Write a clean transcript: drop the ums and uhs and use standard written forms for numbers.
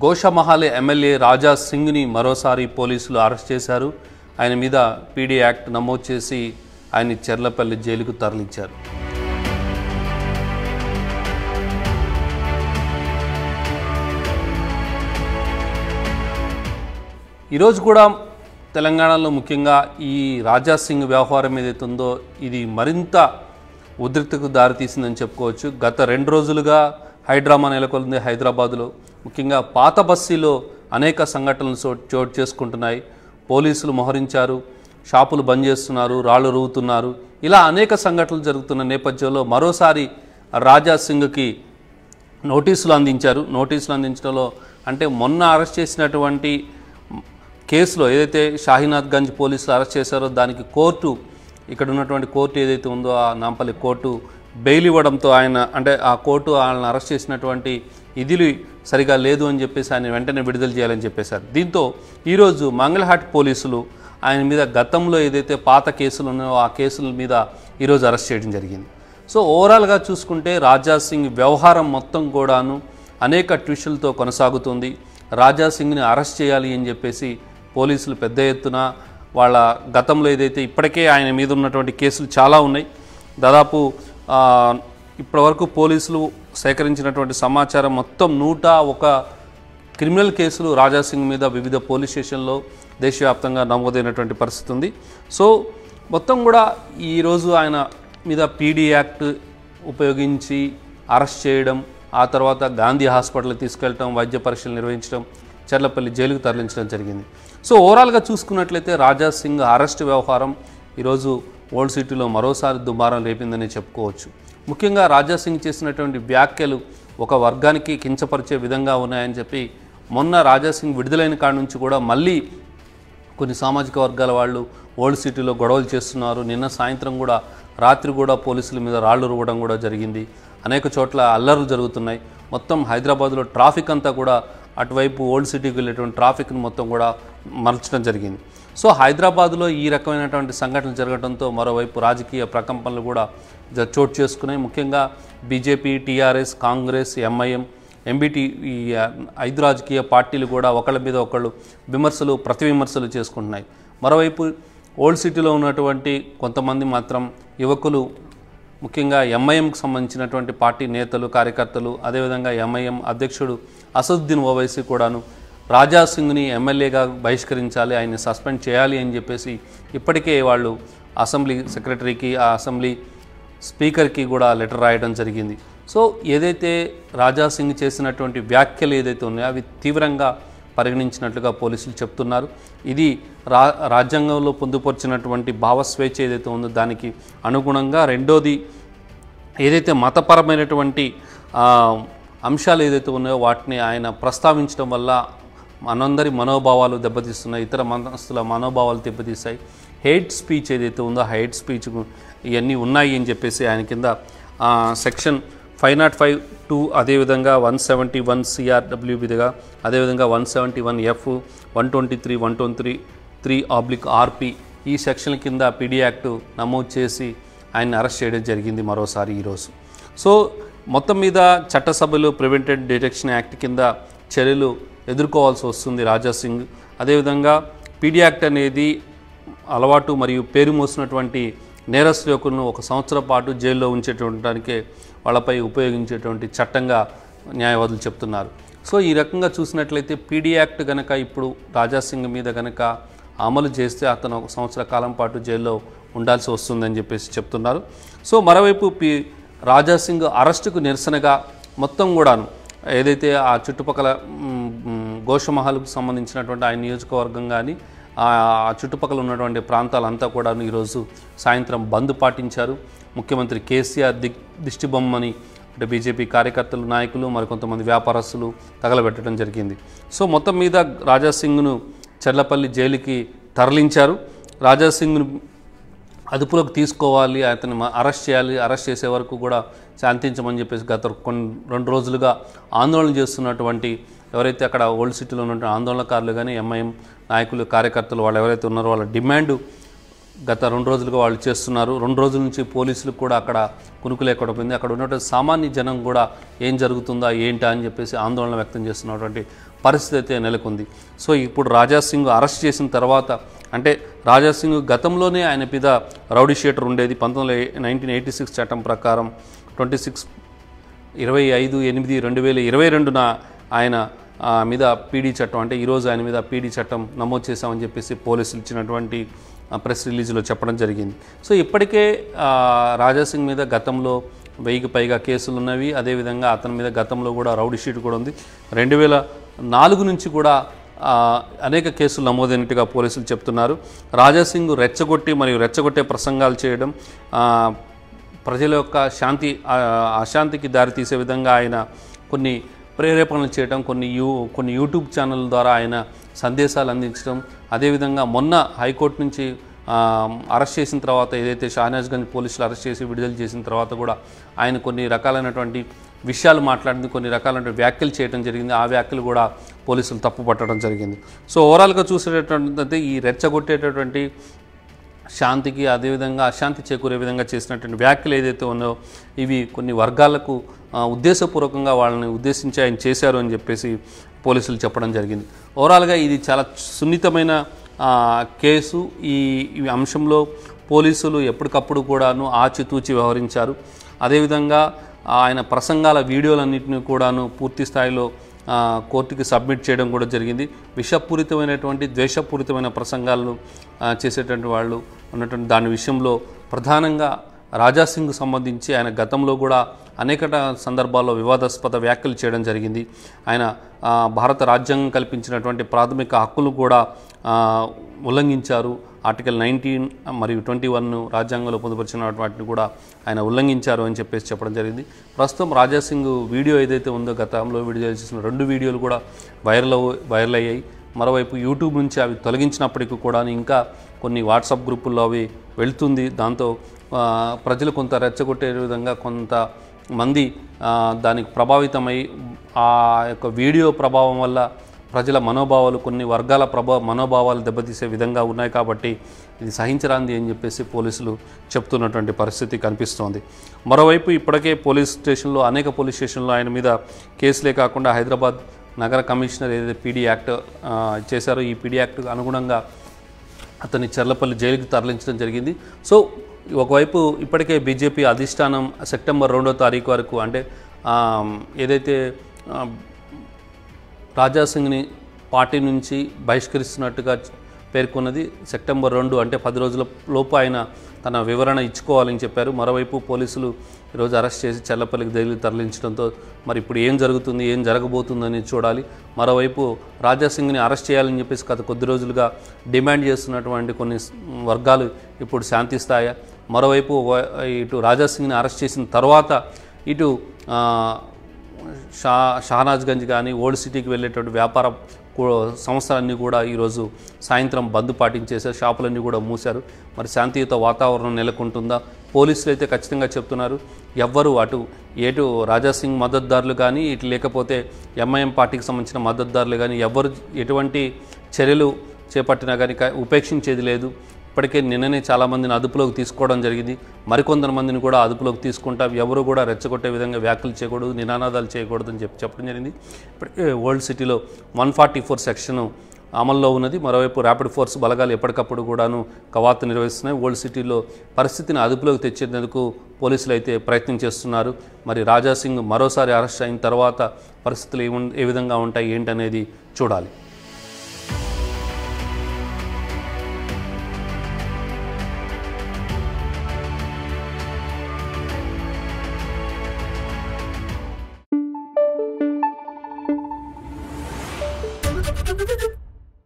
Goshamahal MLA రాజా సింగ్ని మరోసారి పోలీసులు arrest చేశారు. ఆయన మీద పీడీ యాక్ట్ నమోదు చేసి ఆయన్ని చెర్లపల్లి జైలుకు తరలించారు. ఈరోజు కూడా తెలంగాణలో ముఖ్యంగా ఈ రాజా సింగ్ వ్యవహారం ఏదైతే ఉందో ఇది మరింత ఉద్రిక్తకు దారితీసిందని చెప్పుకోవచ్చు. గత 2 రోజులుగా హైడ్రామా నెలకొంది హైదరాబాద్లో. ముఖ్యంగా పాత బస్తీలో అనేక సంఘటనలు చోటు చేసుకుంటున్నాయి. పోలీసులు మోహరించారు, షాపులు బంద్ చేస్తున్నారు, రాళ్లు రువ్వుతున్నారు. ఇలా అనేక సంఘటనలు జరుగుతున్న నేపథ్యంలో మరోసారి రాజా సింగ్కి నోటీసులు అందించారు. నోటీసులు అందించడంలో అంటే మొన్న అరెస్ట్ చేసినటువంటి కేసులో ఏదైతే షాహీనాథ్ గంజ్ పోలీసులు అరెస్ట్ చేశారో దానికి కోర్టు, ఇక్కడ ఉన్నటువంటి కోర్టు ఏదైతే ఉందో ఆ నాంపల్లి కోర్టు బెయిల్ ఇవ్వడంతో ఆయన అంటే ఆ కోర్టు ఆయనను అరెస్ట్ చేసినటువంటి ఇదిలు సరిగా లేదు అని చెప్పేసి ఆయన వెంటనే విడుదల చేయాలని చెప్పేశారు. దీంతో ఈరోజు మంగళహాట్ పోలీసులు ఆయన మీద గతంలో ఏదైతే పాత కేసులు ఉన్నాయో ఆ కేసుల మీద ఈరోజు అరెస్ట్ చేయడం జరిగింది. సో ఓవరాల్గా చూసుకుంటే రాజా సింగ్ వ్యవహారం మొత్తం కూడాను అనేక ట్విస్టులతో కొనసాగుతుంది. రాజా సింగ్ని అరెస్ట్ చేయాలి అని చెప్పేసి పోలీసులు పెద్ద ఎత్తున వాళ్ళ గతంలో ఏదైతే ఇప్పటికే ఆయన మీద ఉన్నటువంటి కేసులు చాలా ఉన్నాయి. దాదాపు ఇప్పటివరకు పోలీసులు సేకరించినటువంటి సమాచారం మొత్తం 101 క్రిమినల్ కేసులు రాజా సింగ్ మీద వివిధ పోలీస్ స్టేషన్లో దేశవ్యాప్తంగా నమోదైనటువంటి పరిస్థితి ఉంది. సో మొత్తం కూడా ఈరోజు ఆయన మీద పీడీ యాక్ట్ ఉపయోగించి అరెస్ట్ చేయడం, ఆ తర్వాత గాంధీ హాస్పిటల్కి తీసుకెళ్ళటం, వైద్య పరీక్షలు నిర్వహించడం, చెర్లపల్లి జైలుకు తరలించడం జరిగింది. సో ఓవరాల్గా చూసుకున్నట్లయితే రాజా సింగ్ అరెస్ట్ వ్యవహారం ఈరోజు ఓల్డ్ సిటీలో మరోసారి దుమారం రేపిందని చెప్పుకోవచ్చు. ముఖ్యంగా రాజా సింగ్ చేసినటువంటి వ్యాఖ్యలు ఒక వర్గానికి కించపరిచే విధంగా ఉన్నాయని చెప్పి మొన్న రాజా సింగ్ విడుదలైన కాడ నుంచి కూడా మళ్ళీ కొన్ని సామాజిక వర్గాల వాళ్ళు ఓల్డ్ సిటీలో గొడవలు చేస్తున్నారు. నిన్న సాయంత్రం కూడా రాత్రి కూడా పోలీసుల మీద రాళ్లు రువ్వడం కూడా జరిగింది. అనేక చోట్ల అల్లర్లు జరుగుతున్నాయి. మొత్తం హైదరాబాద్లో ట్రాఫిక్ అంతా కూడా అటువైపు ఓల్డ్ సిటీకి వెళ్ళేటువంటి ట్రాఫిక్ను మొత్తం కూడా మరల్చడం జరిగింది. సో హైదరాబాద్లో ఈ రకమైనటువంటి సంఘటనలు జరగడంతో మరోవైపు రాజకీయ ప్రకంపనలు కూడా చోటు చేసుకున్నాయి. ముఖ్యంగా BJP, TRS, Congress, MIM, MBT ఈ 5 రాజకీయ పార్టీలు కూడా ఒకళ్ళ మీద ఒకళ్ళు విమర్శలు ప్రతి విమర్శలు చేసుకుంటున్నాయి. మరోవైపు ఓల్డ్ సిటీలో ఉన్నటువంటి కొంతమంది మాత్రం యువకులు, ముఖ్యంగా ఎంఐఎంకి సంబంధించినటువంటి పార్టీ నేతలు, కార్యకర్తలు, అదేవిధంగా ఎంఐఎం అధ్యక్షుడు అసదుద్దీన్ ఓవైసీ కూడాను రాజా సింగ్ని ఎమ్మెల్యేగా బహిష్కరించాలి, ఆయన్ని సస్పెండ్ చేయాలి అని చెప్పేసి ఇప్పటికే వాళ్ళు అసెంబ్లీ సెక్రటరీకి, ఆ అసెంబ్లీ స్పీకర్కి కూడా లెటర్ రాయడం జరిగింది. సో ఏదైతే రాజా సింగ్ చేసినటువంటి వ్యాఖ్యలు ఏదైతే ఉన్నాయో అవి తీవ్రంగా పరిగణించినట్లుగా పోలీసులు చెప్తున్నారు. ఇది రాజ్యాంగంలో పొందుపరిచినటువంటి భావస్వేచ్ఛ ఏదైతే ఉందో దానికి అనుగుణంగా. రెండోది ఏదైతే మతపరమైనటువంటి అంశాలు ఏదైతే ఉన్నాయో వాటిని ఆయన ప్రస్తావించడం వల్ల మనందరి మనోభావాలు దెబ్బతీస్తున్నాయి, ఇతర మతస్థుల మనోభావాలు దెబ్బతీస్తాయి. హేట్ స్పీచ్ ఏదైతే ఉందో హేట్ స్పీచ్ ఇవన్నీ ఉన్నాయి అని చెప్పేసి ఆయన కింద సెక్షన్ 505(2), అదేవిధంగా 171 CRW విధిగా, అదేవిధంగా 171F, 123, 123(3)RP ఈ సెక్షన్ల కింద పీడీ యాక్ట్ నమోదు చేసి ఆయన్ని అరెస్ట్ చేయడం జరిగింది మరోసారి ఈరోజు. సో మొత్తం మీద చట్టసభలో ప్రివెంటెడ్ డిటెక్షన్ యాక్ట్ కింద చర్యలు ఎదుర్కోవాల్సి వస్తుంది రాజా సింగ్. అదేవిధంగా పీడీ యాక్ట్ అనేది అలవాటు మరియు పేరు మోసినటువంటి నేరస్తులను 1 సంవత్సరం పాటు జైల్లో ఉంచేటటానికే వాళ్ళపై ఉపయోగించేటువంటి చట్టంగా న్యాయవాదులు చెప్తున్నారు. సో ఈ రకంగా చూసినట్లయితే పీడీ యాక్ట్ కనుక ఇప్పుడు రాజా సింగ్ మీద కనుక అమలు చేస్తే అతను 1 సంవత్సర కాలం పాటు జైల్లో ఉండాల్సి వస్తుందని చెప్పేసి చెప్తున్నారు. సో మరోవైపు రాజా సింగ్ అరెస్టుకు నిరసనగా మొత్తం కూడాను ఏదైతే ఆ చుట్టుపక్కల గోషామహల్కు సంబంధించినటువంటి ఆయన నియోజకవర్గం కానీ ఆ చుట్టుపక్కల ఉన్నటువంటి ప్రాంతాలంతా కూడా ఈరోజు సాయంత్రం బంద్ పాటించారు. ముఖ్యమంత్రి కేసీఆర్ దిష్టిబొమ్మని అంటే బీజేపీ కార్యకర్తలు, నాయకులు, మరికొంతమంది వ్యాపారస్తులు తగలబెట్టడం జరిగింది. సో మొత్తం మీద రాజా సింగ్ను చెర్లపల్లి జైలుకి తరలించారు. రాజా సింగ్ను అదుపులోకి తీసుకోవాలి, అతన్ని అరెస్ట్ చేయాలి, అరెస్ట్ చేసే వరకు కూడా శాంతించమని చెప్పేసి గత 2 రోజులుగా ఆందోళన చేస్తున్నటువంటి ఎవరైతే అక్కడ ఓల్డ్ సిటీలో ఉన్నటువంటి ఆందోళనకారులు కానీ ఎంఐఎం నాయకులు, కార్యకర్తలు వాళ్ళు ఎవరైతే ఉన్నారో వాళ్ళ డిమాండ్ గత 2 రోజులుగా వాళ్ళు చేస్తున్నారు. 2 రోజుల నుంచి పోలీసులకు కూడా అక్కడ కునుకు లేకుండా పోయింది. అక్కడ ఉన్నటువంటి సామాన్య జనం కూడా ఏం జరుగుతుందా ఏంటా అని చెప్పేసి ఆందోళన వ్యక్తం చేస్తున్నటువంటి పరిస్థితి అయితే నెలకొంది. సో ఇప్పుడు రాజా సింగ్ అరెస్ట్ చేసిన తర్వాత, అంటే రాజా సింగ్ గతంలోనే ఆయన మీద రౌడీ షీటర్ ఉండేది. 1986 చట్టం ప్రకారం 25/8/2022 ఆయన మీద పీడీ చట్టం, అంటే ఈరోజు ఆయన మీద పీడీ చట్టం నమోదు చేశామని చెప్పేసి పోలీసులు ఇచ్చినటువంటి ప్రెస్ రిలీజ్లో చెప్పడం జరిగింది. సో ఇప్పటికే రాజా సింగ్ మీద గతంలో 1000కి పైగా కేసులు ఉన్నవి. అదేవిధంగా అతని మీద గతంలో కూడా రౌడీ షీట్ కూడా ఉంది. 2004 నుంచి కూడా అనేక కేసులు నమోదైనట్టుగా పోలీసులు చెప్తున్నారు. రాజా సింగ్ రెచ్చగొట్టి మరియు రెచ్చగొట్టే ప్రసంగాలు చేయడం, ప్రజల యొక్క అశాంతికి దారితీసే విధంగా ఆయన కొన్ని ప్రేరేపణలు చేయడం, కొన్ని యూట్యూబ్ ఛానల్ ద్వారా ఆయన సందేశాలు అందించడం, అదేవిధంగా మొన్న హైకోర్టు నుంచి అరెస్ట్ చేసిన తర్వాత, ఏదైతే షాహనాజ్గంజ్ పోలీసులు అరెస్ట్ చేసి విడుదల చేసిన తర్వాత కూడా ఆయన కొన్ని రకాలైనటువంటి విషయాలు మాట్లాడింది, కొన్ని రకాలైన వ్యాఖ్యలు చేయడం జరిగింది. ఆ వ్యాఖ్యలు కూడా పోలీసులు తప్పుపట్టడం జరిగింది. సో ఓవరాల్గా చూసేటటువంటి ఈ రెచ్చగొట్టేటటువంటి శాంతికి, అదేవిధంగా అశాంతి చేకూరే విధంగా చేసినటువంటి వ్యాఖ్యలు ఏదైతే ఉన్నాయో ఇవి కొన్ని వర్గాలకు ఉద్దేశపూర్వకంగా వాళ్ళని ఉద్దేశించి ఆయన చేశారు అని చెప్పేసి పోలీసులు చెప్పడం జరిగింది. ఓవరాల్గా ఇది చాలా సున్నితమైన కేసు. ఈ అంశంలో పోలీసులు ఎప్పటికప్పుడు కూడాను ఆచితూచి వ్యవహరించారు. అదేవిధంగా ఆయన ప్రసంగాల వీడియోలన్నింటినీ కూడాను పూర్తి స్థాయిలో కోర్టుకి సబ్మిట్ చేయడం కూడా జరిగింది. విషపూరితమైనటువంటి ద్వేషపూరితమైన ప్రసంగాలను చేసేటువంటి వాళ్ళు ఉన్నటువంటి దాని విషయంలో ప్రధానంగా రాజా సింగ్ సంబంధించి ఆయన గతంలో కూడా అనేక సందర్భాల్లో వివాదాస్పద వ్యాఖ్యలు చేయడం జరిగింది. ఆయన భారత రాజ్యాంగం కల్పించినటువంటి ప్రాథమిక హక్కులు కూడా ఉల్లంఘించారు. ఆర్టికల్ 19 మరియు 21 రాజ్యాంగంలో పొందుపరిచిన వాటిని కూడా ఆయన ఉల్లంఘించారు అని చెప్పేసి చెప్పడం జరిగింది. ప్రస్తుతం రాజా సింగ్ వీడియో ఏదైతే ఉందో గతంలో విడుదల చేసిన 2 వీడియోలు కూడా వైరల్ అయ్యాయి. మరోవైపు యూట్యూబ్ నుంచి అవి తొలగించినప్పటికీ కూడా ఇంకా కొన్ని వాట్సాప్ గ్రూపుల్లో అవి వెళ్తుంది. దాంతో ప్రజలు కొంత రెచ్చగొట్టే విధంగా కొంతమంది దానికి ప్రభావితమై ఆ యొక్క వీడియో ప్రభావం వల్ల ప్రజల మనోభావాలు, కొన్ని వర్గాల మనోభావాలు దెబ్బతీసే విధంగా ఉన్నాయి. కాబట్టి ఇది సహించరాంది అని చెప్పేసి పోలీసులు చెప్తున్నటువంటి పరిస్థితి కనిపిస్తోంది. మరోవైపు ఇప్పటికే అనేక పోలీస్ స్టేషన్లో ఆయన మీద కేసులే కాకుండా హైదరాబాద్ నగర కమిషనర్ ఏదైతే పీడీ యాక్ట్ చేశారో ఈ పీడీ యాక్ట్ అనుగుణంగా అతన్ని చర్లపల్లి జైలుకి తరలించడం జరిగింది. సో ఒకవైపు ఇప్పటికే బీజేపీ అధిష్టానం సెప్టెంబర్ 2వ తారీఖు వరకు, అంటే ఏదైతే రాజా సింగ్ని పార్టీ నుంచి బహిష్కరిస్తున్నట్టుగా పేర్కొన్నది సెప్టెంబర్ 2, అంటే 10 రోజుల లోపు ఆయన తన వివరణ ఇచ్చుకోవాలని చెప్పారు. మరోవైపు పోలీసులు ఈరోజు అరెస్ట్ చేసి చర్లపల్లికి జైలుకి తరలించడంతో మరి ఇప్పుడు ఏం జరుగుతుంది, ఏం జరగబోతుందని చూడాలి. మరోవైపు రాజా సింగ్ని అరెస్ట్ చేయాలని చెప్పేసి గత కొద్ది రోజులుగా డిమాండ్ చేస్తున్నటువంటి కొన్ని వర్గాలు ఇప్పుడు శాంతిస్తాయా? మరోవైపు ఇటు రాజా సింగ్ని అరెస్ట్ చేసిన తర్వాత ఇటు షాహనాజ్గంజ్ కానీ ఓల్డ్ సిటీకి వెళ్ళేటువంటి వ్యాపార సంస్థలన్నీ కూడా ఈరోజు సాయంత్రం బంద్ పాటించేశారు. షాపులన్నీ కూడా మూశారు. మరి శాంతియుత వాతావరణం నెలకొంటుందా? పోలీసులు అయితే ఖచ్చితంగా చెప్తున్నారు, ఎవ్వరు ఏటు రాజా సింగ్ మద్దతుదారులు కానీ ఇటు లేకపోతే ఎంఐఎం పార్టీకి సంబంధించిన మద్దతుదారులు కానీ ఎవ్వరు ఎటువంటి చర్యలు చేపట్టినా కానీ ఉపేక్షించేది లేదు. ఇప్పటికే నిన్ననే చాలామందిని అదుపులోకి తీసుకోవడం జరిగింది. మరికొంతమందిని కూడా అదుపులోకి తీసుకుంటా ఎవరు కూడా రెచ్చగొట్టే విధంగా వ్యాఖ్యలు చేయకూడదు, నినాదాలు చేయకూడదు అని చెప్పడం జరిగింది. ఇప్పటికే ఓల్డ్ సిటీలో 144 సెక్షన్ అమల్లో ఉన్నది. మరోవైపు ర్యాపిడ్ ఫోర్స్ బలగాలు ఎప్పటికప్పుడు కూడాను కవాతు నిర్వహిస్తున్నాయి. ఓల్డ్ సిటీలో పరిస్థితిని అదుపులోకి తెచ్చేందుకు పోలీసులు అయితే ప్రయత్నం చేస్తున్నారు. మరి రాజా సింగ్ మరోసారి అరెస్ట్ అయిన తర్వాత పరిస్థితులు ఏ విధంగా ఉంటాయి ఏంటనేది చూడాలి.